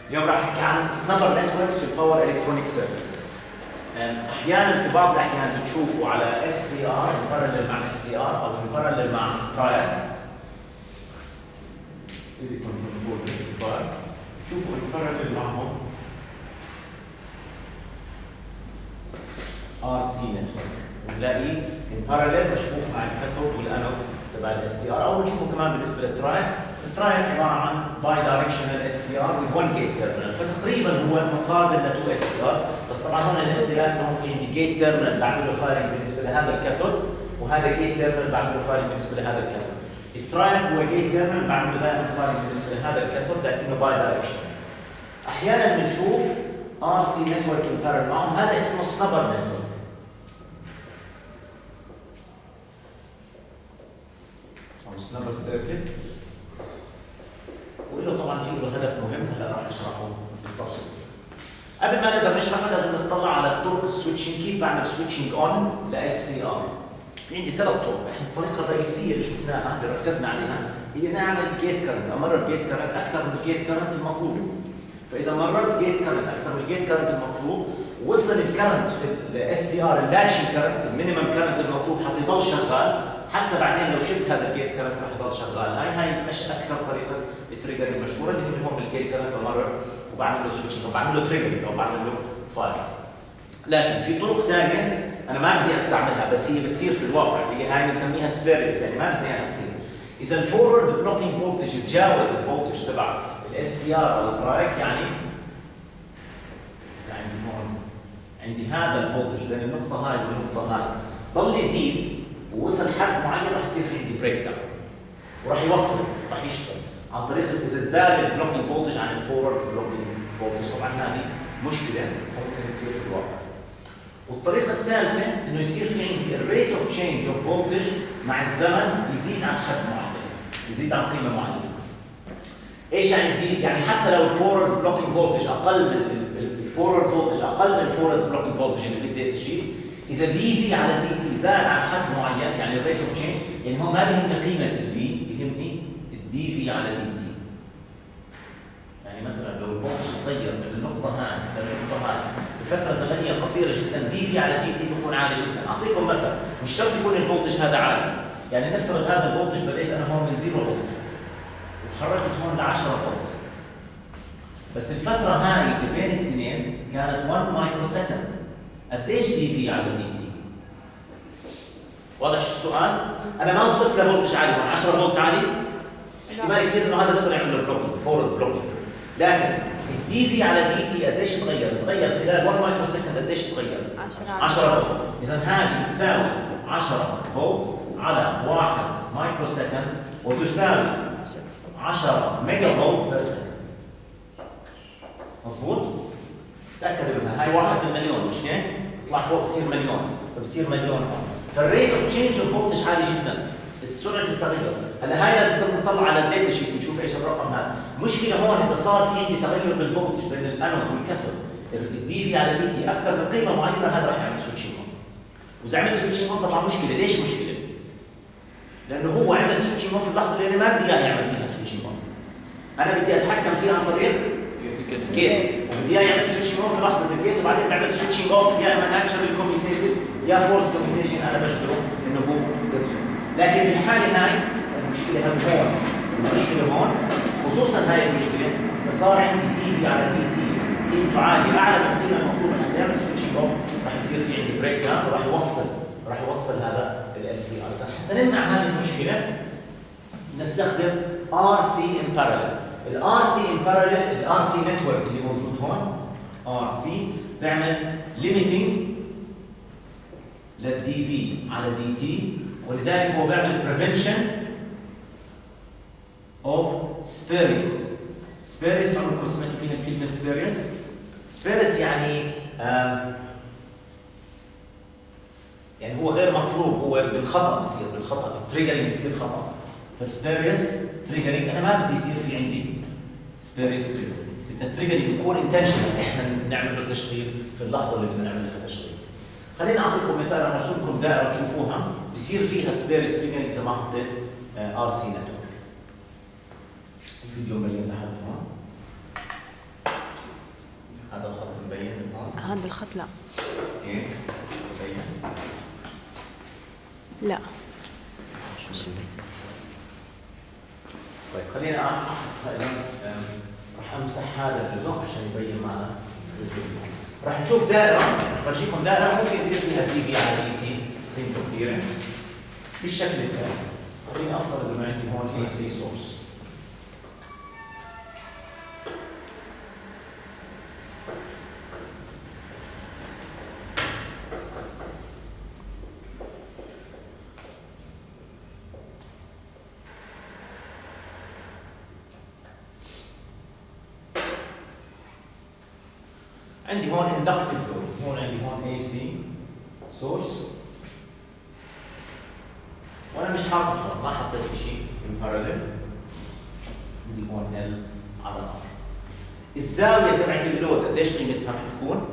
اليوم راح احكي عن سنابر نتوركس في الباور الكترونيك سيركتس. احيانا في بعض الاحيان بتشوفوا على اس سي ار مبرلل مع اس سي ار او مبرلل مع ترايك سيليكون كنترول ريكتيفاير، شوفوا المبرلل معهم ار سي نتورك، وبنلاقيه مبرلل مشبوك مع الكاثود والانود تبع الاس سي ار، او بنشوفه كمان بالنسبه للترايك. الترايك عباره عن باي دايركشنال اس سي ار with 1 جيت تيرمينال، فتقريبا هو المقابل ل 2 اس سي ارز، بس طبعا هون الاختلاف انه في عندي جيت تيرمينال بعمل له فايرنج بالنسبه لهذا الكاثود، وهذا جيت تيرمينال بعمل له فايرنج بالنسبه لهذا الكاثود. الترايك هو جيت تيرمينال بعمل له دائما فايرنج بالنسبه لهذا الكاثود لكنه باي دايركشنال. احيانا بنشوف ار سي نتورك مبرلل معهم، هذا اسمه سنابر نتورك. او سنابر سيركت، وله طبعا في له هدف مهم هلا راح نشرحه بالتفصيل. قبل ما نقدر نشرحه لازم نطلع على طرق السويتشنج، كيف بعمل سويتشنج اون لاس سي ار. في عندي ثلاث طرق، احنا الطريقه الرئيسيه اللي شفناها اللي ركزنا عليها هي نعمل جيت كرنت، امرر جيت كرنت اكثر من الجيت كرنت المطلوب. فاذا مررت جيت كرنت اكثر من الجيت كرنت المطلوب، وصل الكرنت في الاس سي ار اللاتشنج كرنت المينيمم كرنت المطلوب حتضل شغال، حتى بعدين لو شلت هذا الجيت كرنت رح يضل شغال. هاي مش اكثر طريقه التريجر المشهوره اللي هو هون بالجيت كرنت بمرر وبعمل له سويتشنج او بعمل له تريجر او بعمل له فاير. لكن في طرق ثانيه انا ما بدي استعملها بس هي بتصير في الواقع، اللي هاي بنسميها سبيريس، يعني ما بدنا اياها تصير. اذا الفورورد بلوكينج فولتج يتجاوز الفولتج تبع الاس سي ار او الترايك، يعني اذا عندي هون عندي هذا الفولتج بين النقطه هاي والنقطه هاي ضل يزيد ووصل حد معين، راح يصير في عندي بريك داون وراح يوصل، راح يشتغل عن طريق اذا زاد البلوكينج فولتج عن الفورورد بلوكينج فولتج. طبعا هذه مشكله ممكن تصير في الواقع. والطريقه الثالثه انه يصير في عندي الريت اوف تشينج اوف فولتج مع الزمن يزيد عن حد معين، يزيد عن قيمه معينه. ايش يعني يزيد؟ يعني حتى لو الفورورد بلوكينج فولتج اقل من الفورورد فولتج اقل من الفورورد بلوكينج فولتج اللي في الداتا شيت، اذا دي في على دي تي زاد عن حد معين، يعني الريت اوف تشينج، يعني هو ما بيهمني قيمه الفي، بيهمني الدي في على دي تي. يعني مثلا لو الفولتج تغير من النقطه هاي للنقطه هاي بفتره زمنيه قصيره جدا، دي في على دي تي بيكون عالي جدا. اعطيكم مثل، مش شرط يكون الفولتج هذا عالي، يعني نفترض هذا الفولتج بديت انا هون من 0 فولت وتحركت هون ل 10 فولت، بس الفتره هاي اللي بين الاثنين كانت 1 مايكرو سكند. قديش دي في على دي تي؟ واضح شو السؤال؟ انا ما وصلت لفولتج عالي، 10 فولت عالي، احتمال كبير انه هذا بيقدر يعمل له بلوكينج، فورورد بلوكينج. لكن الدي في على دي تي قديش تغير؟ تغير خلال 1 مايكرو سكند قديش تغير؟ 10 فولت. اذا هذه بتساوي 10 فولت على 1 مايكرو سكند وتساوي 10 ميجا فولت بير سكند. مضبوط؟ تاكدوا منها، هاي 1 بالمليون مش هيك؟ تطلع فوق بتصير مليون، فبتصير مليون. فالريت اوف تشينج اوف فولتج عالي جدا، سرعه التغير. هلا هاي لازم نطلع على الداتا شيت ونشوف ايش الرقم هذا. المشكله هون اذا صار في عندي تغير بالفولتج بين الانود والكاثود، الدي في على دي تي اكثر من قيمه معينه، هذا راح يعمل سويتشنج اون. واذا عمل سويتشنج اون طبعا مشكله، ليش مشكله؟ لانه هو عمل سويتشنج اون في اللحظه اللي انا ما بدي اياه يعمل فيها سويتشنج اون. انا بدي اتحكم فيها عن طريق جيت، وبدي اياه يعمل سويتشنج اون في لحظه الجيت، وبعدين بعمل سويتشنج اوف، يا اما ناتشرال كوميوتيتيف يا فورس كوميوتيشن، انا بجبره انه هو يطفي. لكن بالحاله هاي المشكله هون، المشكله هون خصوصا هاي المشكله اذا صار عندي دي في على دي تي قيمته عاليه اعلى من القيمه المطلوبه حتى يعمل سويتشنج اوف، راح يصير في عندي بريك داون وراح يوصل هذا الاس سي ار. حتى نمنع هذه المشكله نستخدم ار سي ان باراليل. الار سي ان باراليل، الار سي نتورك اللي موجود هون ار سي بيعمل ليميتنج للدي في على دي تي، ولذلك هو بيعمل prevention of spurious. spurious عمركم سمعتوا فينا كلمة spurious؟ spurious يعني هو غير مطلوب، هو بالخطأ بصير، بالخطأ التريجرينج بصير خطأ. فسبيريوس تريجرينج انا ما بدي يصير في عندي سبيريوس تريجرينج، بدنا التريجرينج يكون انتشنال، احنا نعمل له تشغيل في اللحظة اللي بدنا نعمل لها تشغيل. خليني اعطيكم مثال، انا ارسم لكم دائره تشوفوها بصير فيها سبيريس تريجرينج اذا ما حطيت ار سي نتورك. الفيديو مبين لحد هون. هذا الخط لا. ايه لا. شو اسمه؟ طيب خلينا راح امسح هذا الجزء عشان يبين معنا الجزء. راح نشوف دائره، فرجيكم دائره ممكن يصير فيها تي في على اي تي قيمته كثيره بالشكل التالي. خليني افترض انه عندي هون في سي سورس. عندي هون inductive load، هون عندي هون AC source، وانا مش حاطط هون، ما حطيت شيء in parallel. عندي هون L على R. الزاوية تبعت اللود قديش قيمتها رح تكون؟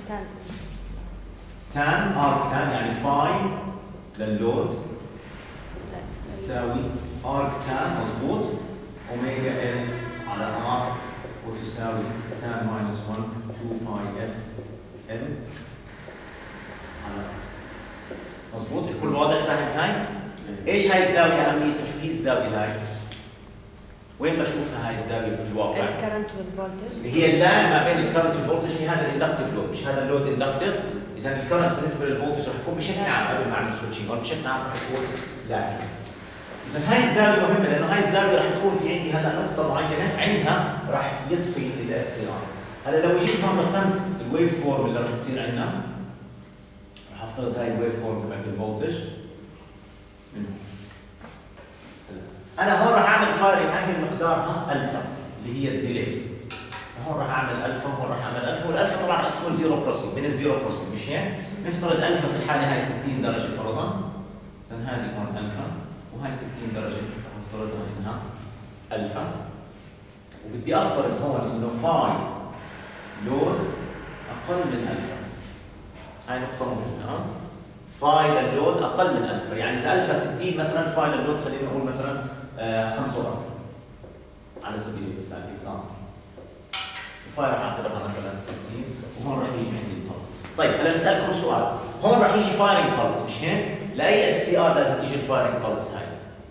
tan arc tan يعني فاي لللود تساوي arc tan مضبوط اوميجا L على R وتساوي tan minus 1 2 باي F L على مضبوط. الكل واضح فاهم هاي؟ ايش هاي الزاوية أهميتها؟ شو هي الزاوية هاي؟ وين بشوفها هاي الزاوية في الواقع؟ الكرنت والفولتج. هي اللاين ما بين الكرنت والفولتج في هذا الاندكتيف لود، مش هذا اللود اندكتيف. إذا الكرنت بالنسبة للفولتج رح يكون بشكل عام قبل ما أعمل سويتشنج، بشكل عام رح يكون لاين. إذا هاي الزاوية مهمة لأنه هاي الزاوية رح يكون في عندي هلا نقطة معينة عندها رح يطفي الاس ار. هلا لو جيت هون رسمت الويف فورم اللي رح تصير عندنا، رح أفترض هاي الويف فورم تبعت الفولتج أنا هون راح أعمل فايرنج أنجل مقدارها ألفا اللي هي الديلي. هون راح أعمل ألفا وهون راح أعمل ألفا، والألفا طبعا راح تكون زيرو كروسنج بين الزيرو كروسنج، مش هيك؟ نفترض ألفا في الحالة هاي 60 درجة فرضا، إذا هذه هون ألفا وهاي 60 درجة راح نفترضها إنها ألفا، وبدي أفترض هون إنه فاي لود أقل من ألفا. هاي نقطة مهمة. فاي للود أقل من ألفا، يعني إذا ألفا 60 مثلا فاي للود خلينا نقول مثلا 45 على سبيل المثال اكزامبل. فاي راح اعتبرها مثلا 60 وهون راح يجي عندي البلس. طيب هلا بسألكم سؤال، هون راح يجي فايرنج بلس مش هيك؟ لأي اس سي ار لازم تيجي الفايرنج بلس هاي؟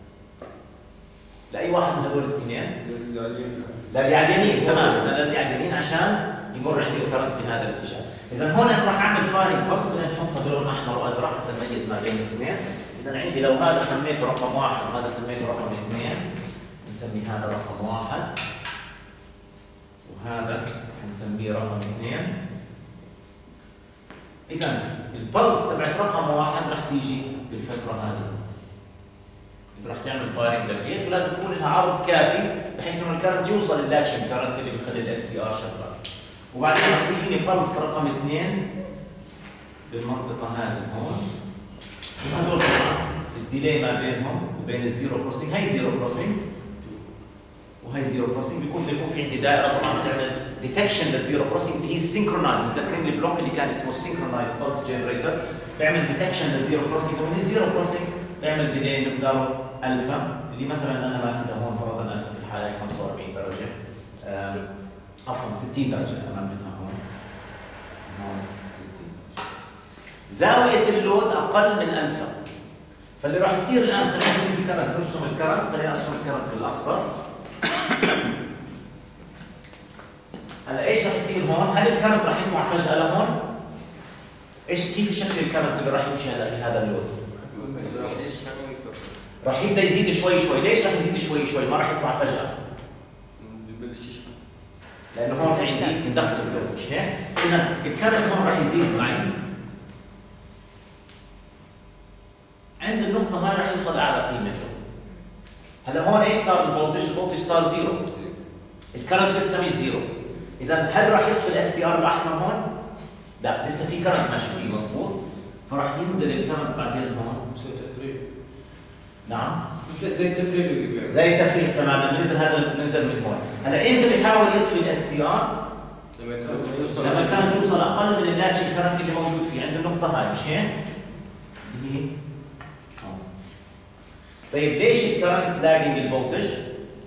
لأي واحد من هذول الاثنين؟ للي على اليمين تمام، إذا للي على اليمين عشان يمر عندي الكرنت من هذا الاتجاه. إذا هون أنا راح أعمل فايرنج بلس، خلينا نحطها بلون أحمر وأزرق حتى نميز ما بين الاثنين. إذا عندي لو هذا سميته رقم 1 وهذا سميته رقم 2، نسمي هذا رقم 1 وهذا حنسميه رقم 2. إذا البلس تبعت رقم 1 رح تيجي بالفترة هذه. رح تعمل فايرنج للجيت ولازم يكون لها عرض كافي بحيث إنه الكرنت يوصل لللاتشنج كرنت اللي بيخلي الاس سي ار شغال. وبعدين رح تجيني بلس رقم 2 بالمنطقة هذه هون. وهذول طبعا الديلي ما بينهم وبين الزيرو كروسنج، هي زيرو كروسنج وهي زيرو كروسنج، بيكون في عندي دائره طبعا بتعمل ديتكشن للزيرو كروسنج اللي هي سينكرونايز. متذكرين البلوك اللي كان اسمه سينكرونايز بلس جنريتور، بيعمل ديتكشن للزيرو كروسنج، ومن الزيرو كروسنج بيعمل ديلي مقداره الفا، اللي مثلا انا ماخذها هون فرضا الفا في الحاله 45 درجه، عفوا 60 درجه انا ماخذها هون 60. زاويه اللود اقل من الفا، فاللي راح يصير الان خلينا نشوف الكرنت، نرسم الكرنت، خلينا ارسم الكرنت بالاخضر. هلا ايش راح يصير هون؟ هل الكرنت راح يطلع فجأة لهون؟ ايش كيف شكل الكرنت اللي راح يمشي هلا في هذا اللود؟ راح يبدا يزيد شوي شوي، ليش راح يزيد شوي شوي؟ ما راح يطلع فجأة. لأنه هون في عندي اندكتيف لود مش هيك؟ إذا الكرنت هون راح يزيد معي. عند النقطة هاي راح يوصل أعلى قيمة له. هلا هون ايش صار الفولتج؟ الفولتج صار زيرو. الكرنت لسه مش زيرو. إذا هل راح يطفي الاس سي ار الأحمر هون؟ لا، لسه في كرنت ماشي فيه مضبوط. فراح ينزل الكرنت بعدين هون. زي التفريغ. نعم؟ زي التفريغ زي التفريغ تماما، بننزل هذا بننزل من هون. هلا امتى بيحاول يطفي الاس سي ار؟ لما الكرنت يوصل أقل من اللاتش الكرنت اللي موجود فيه عند النقطة هاي مش هيك؟ اللي هي طيب ليش الكرنت لاجنج الفولتج؟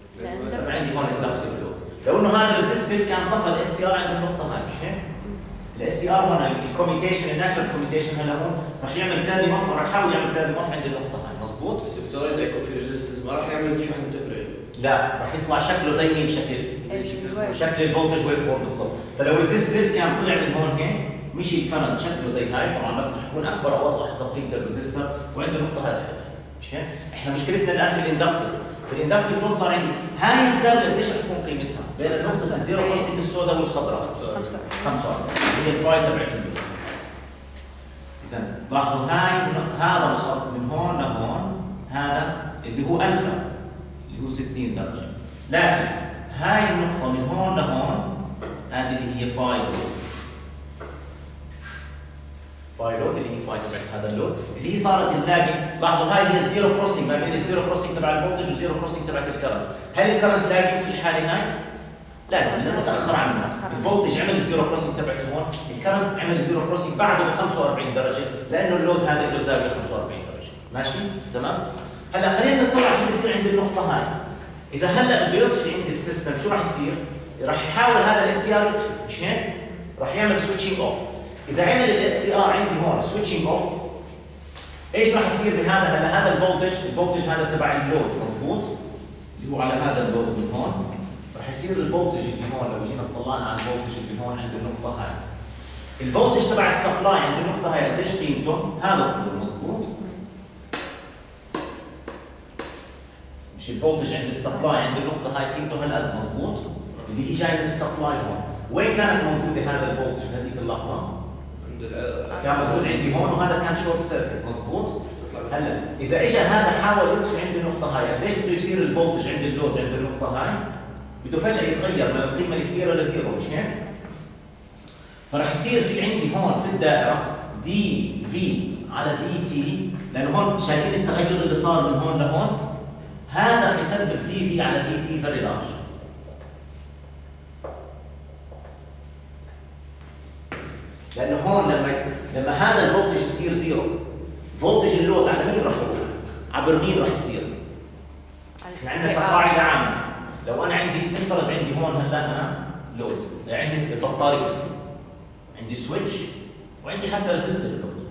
لأنه عندي هون اندكتيف لود. لو انه هذا ريزستيف كان طفى الاس سي ار عند النقطة هاي مش هيك؟ الاس سي ار هون الكوميتيشن الناتشرال كوميتيشن هلا هون راح يعمل ثاني مف، راح يحاول يعمل ثاني مف عند النقطه هاي، مضبوط؟ بس دكتور اذا يكون في ريزيستنس ما راح يعمل شو عند تفرق؟ لا راح يطلع شكله زي مين شكل الفولتج ويف فورم بالضبط، فلو ريزيستيف كان طلع من هون هيك مشي الكرنت شكله زي هاي، طبعا بس رح يكون اكبر او اصغر حسب قيمه الريزيستر وعنده النقطه هذه مش هيك؟ احنا مشكلتنا الان في الاندكتيف، في الاندكتيف لود صار عندي هاي الزاويه قديش رح تكون قيمتها؟ بين نقطه الزيرو كونسيك السوداء والخضراء 45 هي الفاي تبعت اللود. اذا لاحظوا هذا الخط من هون لهون هذا اللي هو الفا اللي هو 60 درجه، لكن هاي النقطه من هون لهون هذه اللي هي فاي لود، فاي لود اللي هي فاي تبعت هذا اللود اللي هي صارت اللاجن. لاحظوا هاي هي الزيرو كروسنج ما بين الزيرو كروسنج تبع الفولتج والزيرو كروسنج تبعت الكرنت. هل الكرنت لاجن في الحاله هاي؟ لا لانه متاخر عنها، الفولتج عمل الزيرو كروسنج تبعته هون، الكرنت عمل الزيرو كروسنج بعده ب 45 درجه لانه اللود هذا له زاويه 45 درجه، ماشي؟ تمام؟ هلا خلينا نطلع شو بصير عند النقطه هاي. اذا هلا بده يطفي عندي السيستم شو راح يصير؟ راح يحاول هذا الاس سي ار يطفي، مش هيك؟ راح يعمل سويتشنج اوف. اذا عمل الاس سي ار عندي هون سويتشنج اوف ايش راح يصير بهذا؟ هلا هذا الفولتج هذا تبع اللود مضبوط؟ اللي هو على هذا اللود من هون، راح يصير الفولتج اللي هون لو جينا طلعنا على الفولتج اللي هون عند النقطة هاي. الفولتج تبع السبلاي عند النقطة هاي قديش قيمته؟ هذا الطول مضبوط؟ مش الفولتج عند السبلاي عند النقطة هاي قيمته هالقد مضبوط؟ اللي هي جاي من السبلاي هون، وين كانت موجودة هذا الفولتج بهذيك اللحظة؟ كان موجود عندي هون وهذا كان شورت سيركت مضبوط؟ هلا إذا إجا هذا حاول يطفي عند النقطة هاي، قديش بده يصير الفولتج عند اللود عند النقطة هاي؟ بده فجأة يتغير من القيمة الكبيرة لزيرو مش هيك؟ فرح يصير في عندي هون في الدائرة دي في على دي تي، لأنه هون شايفين التغير اللي صار من هون لهون؟ هذا رح يسبب دي في على دي تي فيري لارج. لأنه هون لما هذا الفولتج يصير زيرو، فولتج اللود على مين راح يروح؟ عبر مين راح يصير؟ احنا عندنا كقاعدة عامة، لو أنا عندي نفترض عندي هون هلا أنا لود، عندي بطارية، عندي سويتش، وعندي حتى ريزيستيف لود.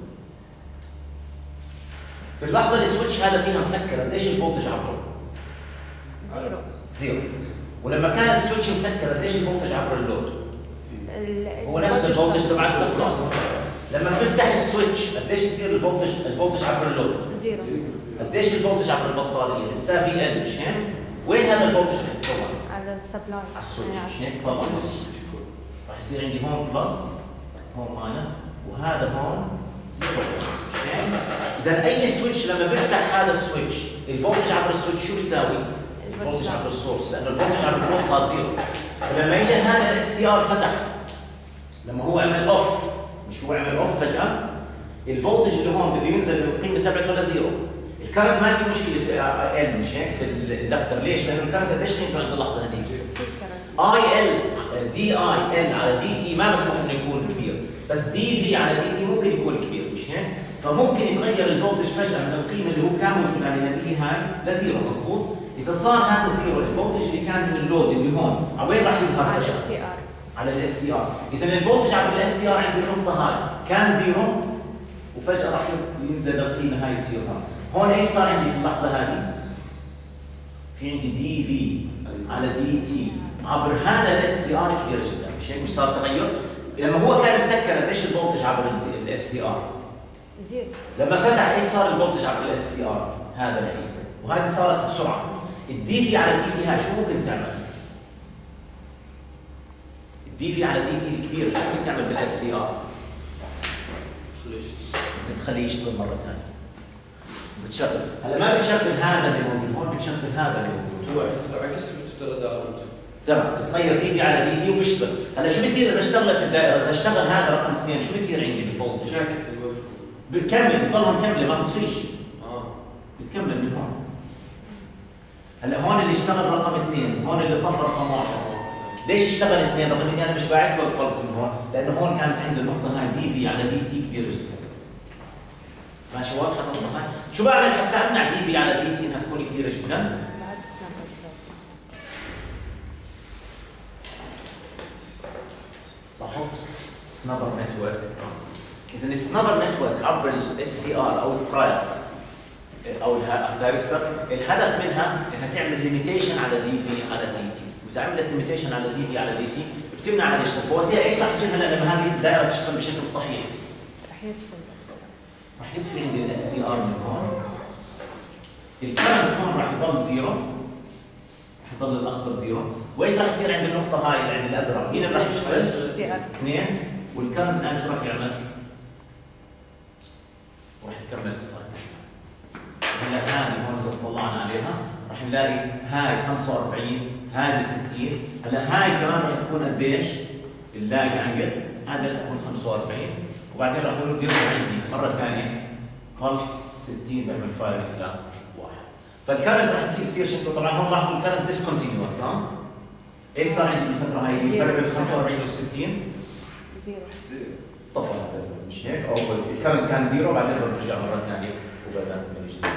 في اللحظة اللي السويتش هذا فيها مسكر، قديش الفولتج عبره؟ زيرو. ولما كان السويتش مسكر، قديش الفولتج عبر اللود؟ هو نفس الفولتج تبع السبلاي. لما بنفتح السويتش قديش بصير الفولتج عبر اللود؟ زيرو. قديش الفولتج عبر البطارية؟ لسه في ال مش هيك؟ وين هذا الفولتج رح يتكون؟ على السبلاي على السويتش مش هيك؟ طبعا رح يصير عندي هون بلس هون ماينس وهذا هون زيرو مش هيك؟ إذا أي سويتش لما بفتح هذا السويتش الفولتج عبر السويتش شو بيساوي؟ الفولتج عبر السورس، لأنه الفولتج عبر اللود صار زيرو. فلما اجى هذا الاس سي ار فتح، لما هو عمل اوف، مش هو عمل اوف فجأة، الفولتج اللي هون بده ينزل من القيمة تبعته لزيرو. الكرنت ما في مشكلة في ال مش هيك في الاندكتر، ليش؟ لأنه الكرنت قديش قيمته عند اللحظة هذيك؟ اي ال دي اي ال على دي تي ما مسموح انه يكون كبير، بس دي في على دي تي ممكن يكون كبير مش هيك؟ فممكن يتغير الفولتج فجأة من القيمة اللي هو كان موجود عليها دي هاي لزيرو مضبوط؟ إذا صار هذا زيرو الفولتج اللي كان من اللود اللي هون على وين راح يظهر على فجأة؟ الاس سي ار. على الاس سي ار، إذا الفولتج على الاس سي ار عند النقطة هاي كان زيرو وفجأة راح ينزل القيمة هاي يصير هون ايش صار عندي في اللحظة هذه؟ في عندي دي في على دي تي عبر هذا الاس سي ار كبيرة جدا، مش هيك؟ مش صار تغير؟ لما هو كان مسكر قديش الفولتج عبر الاس سي ار؟ زيرو. لما فتح ايش صار الفولتج عبر الاس سي ار؟ هذا الفي، وهذه صارت بسرعة. الدي في على دي تي هاي شو ممكن تعمل؟ الدي في على دي تي الكبيرة شو ممكن تعمل بالاس سي ار؟ بتخليه يشتغل مرة ثانية. بتشغل، هلا ما بتشغل هذا اللي موجود هون، بتشغل هذا اللي موجود. هو عكس بتفترض تمام، بتغير دي في على دي تي وبيشتغل. هلا شو بيصير إذا اشتغلت الدائرة؟ إذا اشتغل هذا رقم 2 شو بيصير عندي بالفولتج؟ عكس بتكمل، بتضلها مكملة ما بتفيش. بتكمل من هون. هلا هون اللي اشتغل رقم 2، هون اللي طفى رقم 1. ليش اشتغل 2 رغم اني انا مش باعت له البلس من هون؟ لانه هون كانت عند النقطة هاي دي في على دي تي كبيرة جدا. ماشي واضحة النقطة هاي؟ شو بعمل حتى امنع دي في على دي تي انها تكون كبيرة جدا؟ بحط سنابر نتورك. اذا السنابر نتورك عبر الاس سي ار او الترايل او الثيرستر، الهدف منها انها تعمل ليميتيشن على دي في على دي تي، واذا عملت ليميتيشن على دي في على دي تي بتمنع هذا الشيء. فوقتها ايش راح يصير هلا لما هذه الدائره تشتغل بشكل صحيح؟ راح يدفع عندي الاس سي ار من هون، الكرنت هون راح يضل زيرو، راح يضل الاخضر زيرو، وايش راح يصير عند النقطه هاي اللي عند الازرق؟ مين اللي راح يشتغل؟ 2، والكرنت الان شو راح يعمل؟ راح تكمل السايكل. هلا هذه هون اذا طلعنا عليها راح نلاقي هاي 45، هذه 60، هلا هاي كمان راح تكون قديش؟ اللاج انجل، هذا راح تكون 45، وبعدين راح يرد يرجع عندي مره ثانيه بلس 60 بيعمل فاير ل 1. فالكرنت راح اكيد يصير شكله، طبعا هون لاحظوا الكرنت ديسكونتينيوس. ايش صار عندي بالفتره هاي؟ الفرق بين 45 و 60 طفى، مش هيك؟ او الكرنت كان زيرو بعدين رجع مره ثانيه وبدا من جديد.